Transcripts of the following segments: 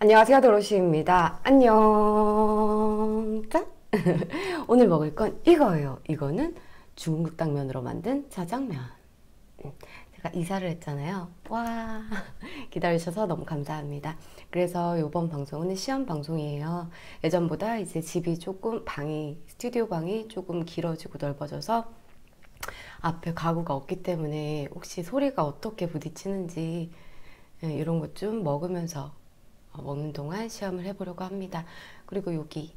안녕하세요, 도로시입니다. 안녕. 짠! 오늘 먹을 건 이거예요. 이거는 중국 당면으로 만든 짜장면. 제가 이사를 했잖아요. 와, 기다려주셔서 너무 감사합니다. 그래서 이번 방송은 시험 방송이에요. 예전보다 이제 집이 조금 스튜디오 방이 조금 길어지고 넓어져서 앞에 가구가 없기 때문에 혹시 소리가 어떻게 부딪히는지 이런 것 좀 먹으면서 먹는 동안 시험을 해보려고 합니다. 그리고 여기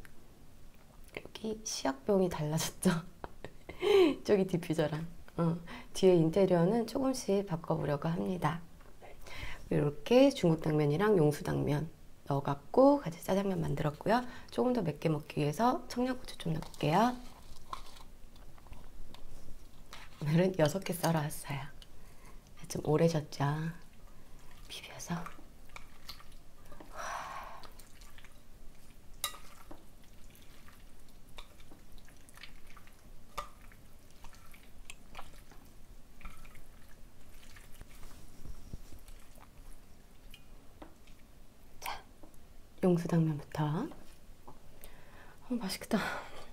시약병이 달라졌죠. 저기 디퓨저랑 뒤에 인테리어는 조금씩 바꿔보려고 합니다. 이렇게 중국 당면이랑 용수 당면 넣어갖고 같이 짜장면 만들었고요. 조금 더 맵게 먹기 위해서 청양고추 좀 넣을게요. 오늘은 6개 썰어왔어요. 좀 오래 졌죠. 비벼서. 용수 당면부터. 맛있겠다.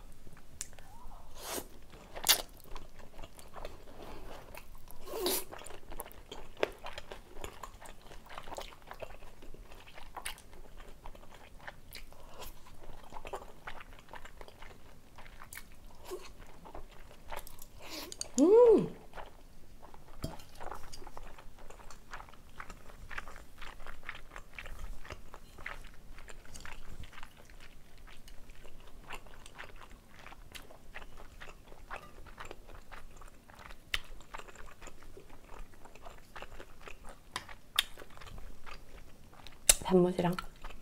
단무지랑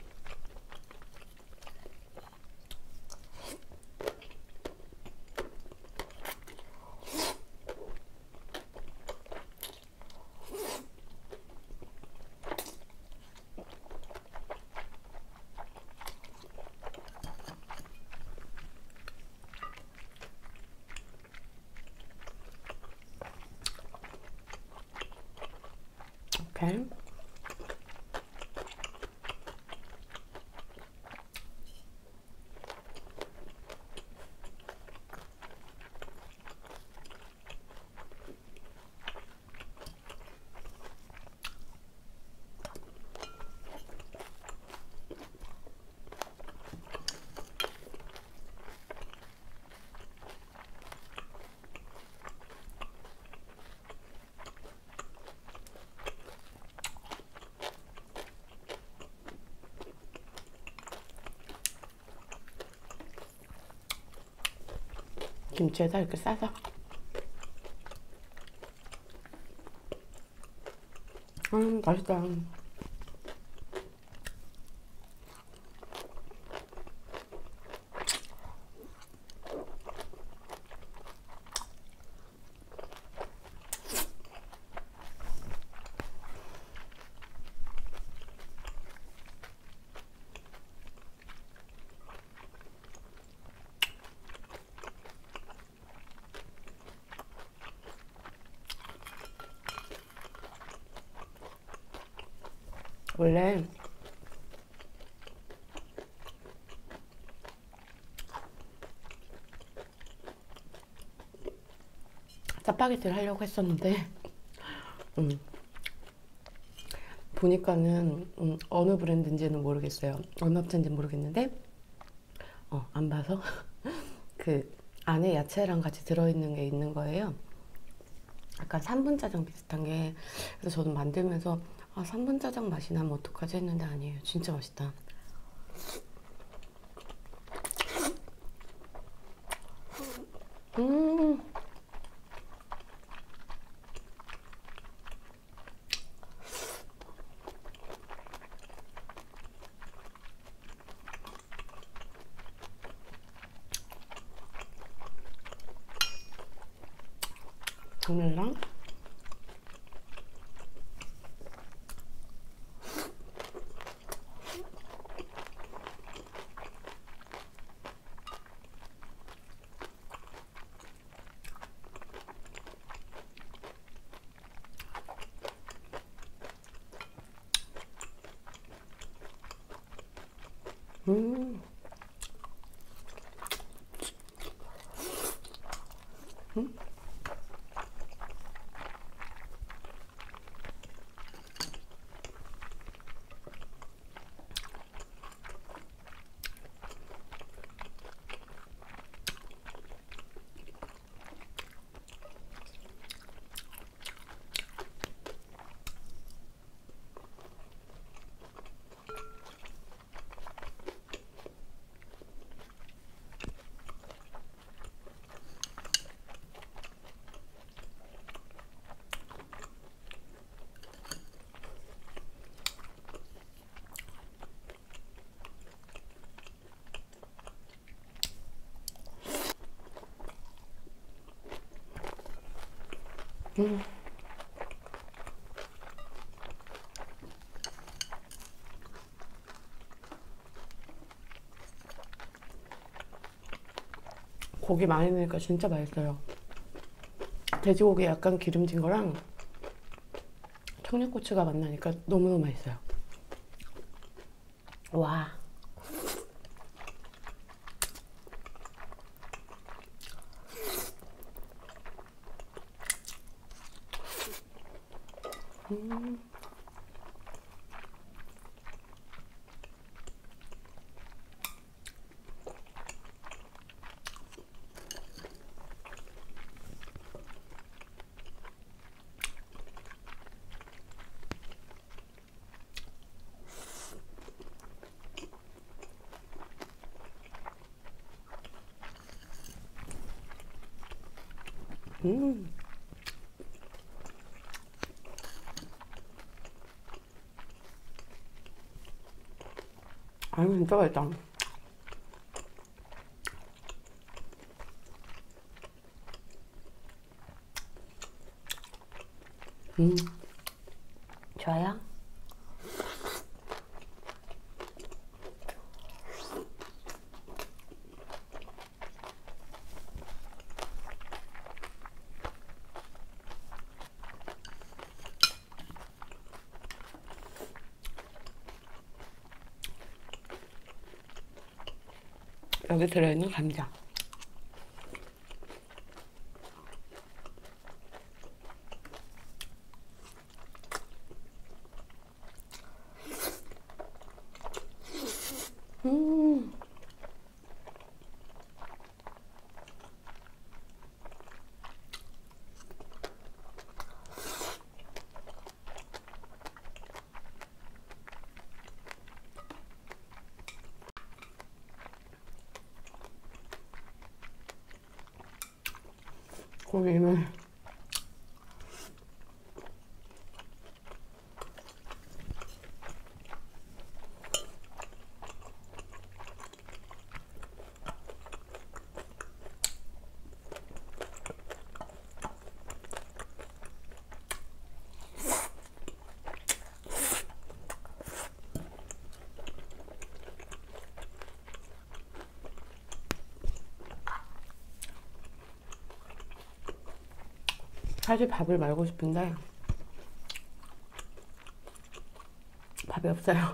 이렇게. 김치에다 이렇게 싸서. 맛있다. 원래 짜파게티를 하려고 했었는데 보니까는 어느 브랜드인지는 모르겠어요. 어느 업체인지는 모르겠는데 안 봐서 그 안에 야채랑 같이 들어있는 게 있는 거예요. 약간 3분 짜장 비슷한 게. 그래서 저도 만들면서 3분 짜장 맛이 나면 어떡하지 했는데 아니에요. 진짜 맛있다. 음 당면이랑 음. 음. 음. 고기 많이 넣으니까 진짜 맛있어요. 돼지고기 약간 기름진 거랑 청양고추가 만나니까 너무너무 맛있어요. 와. 음. 음. 아유, 진짜 맛있다. 음. 좋아요? 여기 들어있는 감자. 음. 고기는 사실 밥을 말고 싶은데 밥이 없어요.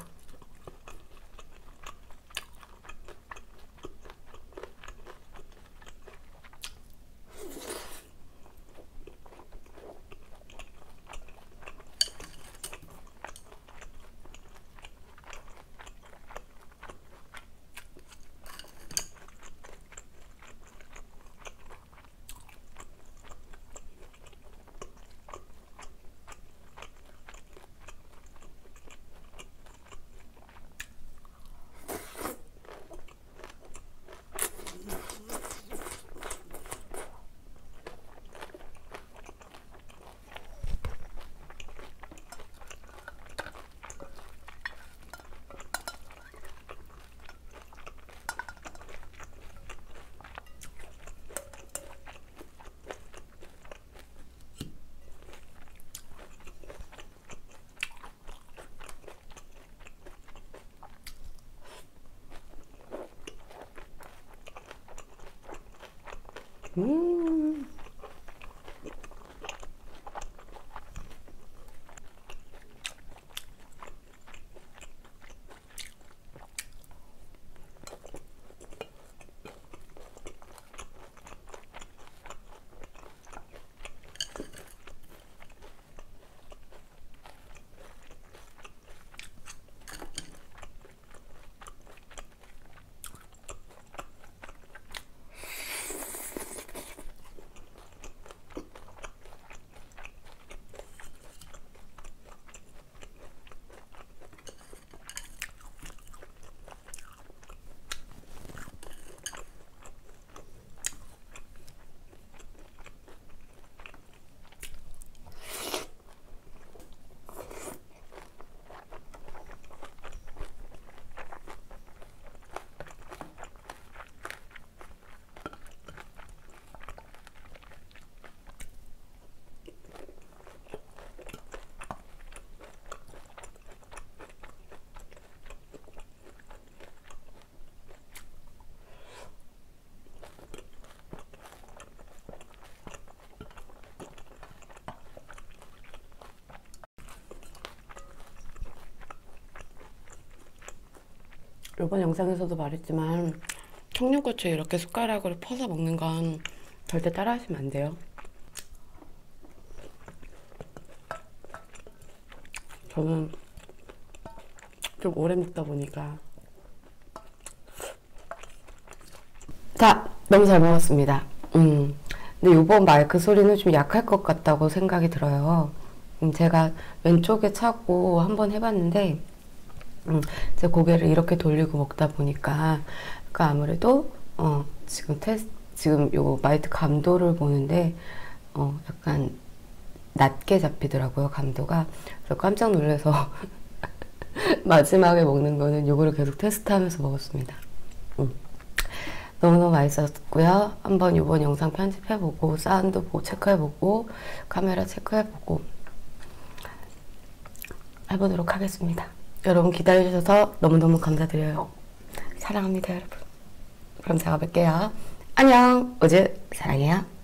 음. 이번 영상에서도 말했지만 청양고추 이렇게 숟가락으로 퍼서 먹는 건 절대 따라하시면 안 돼요. 저는 좀 오래 먹다 보니까. 자, 너무 잘 먹었습니다. 근데 이번 마이크 소리는 좀 약할 것 같다고 생각이 들어요. 제가 왼쪽에 차고 한번 해봤는데 제 고개를 이렇게 돌리고 먹다 보니까 그러니까 아무래도 지금 요 마이크 감도를 보는데 약간 낮게 잡히더라고요, 감도가. 그래서 깜짝 놀라서 마지막에 먹는 거는 요거를 계속 테스트하면서 먹었습니다. 너무너무 맛있었고요. 한번 이번 영상 편집해보고 사운드 보고 체크해보고 카메라 체크해보고 해보도록 하겠습니다. 여러분 기다려주셔서 너무너무 감사드려요. 사랑합니다, 여러분. 그럼 제가 뵐게요. 안녕. 우즈 사랑해요.